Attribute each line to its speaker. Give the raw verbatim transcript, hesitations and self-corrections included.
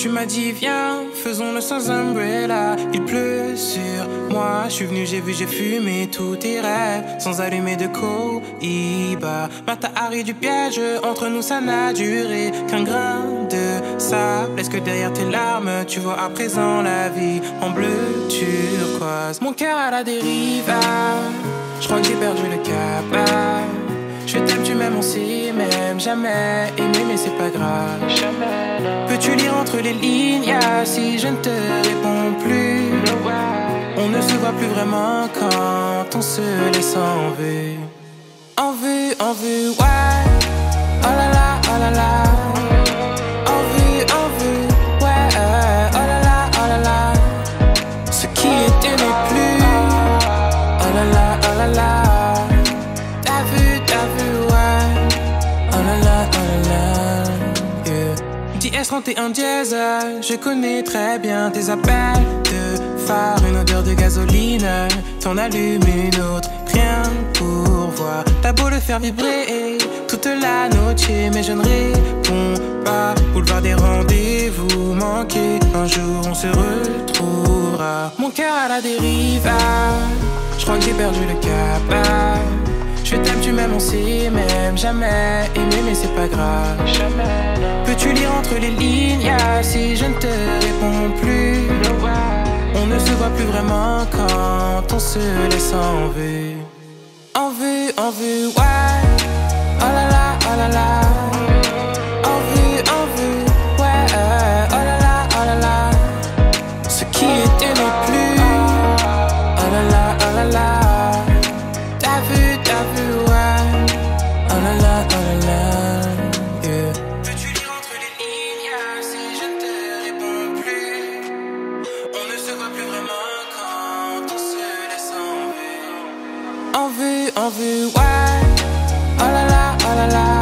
Speaker 1: Tu m'as dit viens, faisons-le sans umbrella. Il pleut sur moi, je suis venu, j'ai vu, j'ai fumé tous tes rêves sans allumer de Cohiba. Mata Harry du piège, entre nous ça n'a duré qu'un grain de sable. Est-ce que derrière tes larmes, tu vois à présent la vie en bleu turquoise? Mon cœur à la dérive, ah, je crois que j'ai perdu le cap, ah. Je t'aime, tu m'aimes, on s'y même jamais aimé, mais c'est pas grave. Peux-tu lire entre les lignes, yeah, si je ne te réponds plus? On ne se voit plus vraiment quand on se laisse en vue. En vue, en vue, ouais. Oh là là, oh là là. En vue, en vue, ouais. Oh là là, oh là là. Ce qui était n'est plus. Oh là là, oh là là. T'as vu, t'as vu, ouais. Oh là là, oh là là, yeah. D S trente et un dièse, je connais très bien tes appels de phare. Une odeur de gasoline, t'en allumes une autre, rien pour voir. T'as beau le faire vibrer toute la noche, mais je ne réponds pas. Boulevard des rendez-vous manqués, un jour on se retrouvera. Mon cœur à la dérive, ah, je crois que j'ai perdu le cap, ah. Je t'aime, tu m'aimes, on s'y même jamais aimé, mais c'est pas grave. Peux-tu lire entre les lignes, yeah, si je ne te réponds plus? On ne se voit plus vraiment quand on se laisse en vue. En vue, en vue, ouais. Oh là là, oh là là. En vue, en vue, ouais. Oh là là, oh là là. Ce qui était n'est plus. Oh là là, oh là là. T'as vu, t'as vu, ouais. Oh là là, oh là là, yeah. Peux-tu lire entre les lignes, yeah, si je ne te réponds plus? On ne se voit plus vraiment quand on se laisse en vue. En vue, en vue, ouais. Oh là là, oh là là.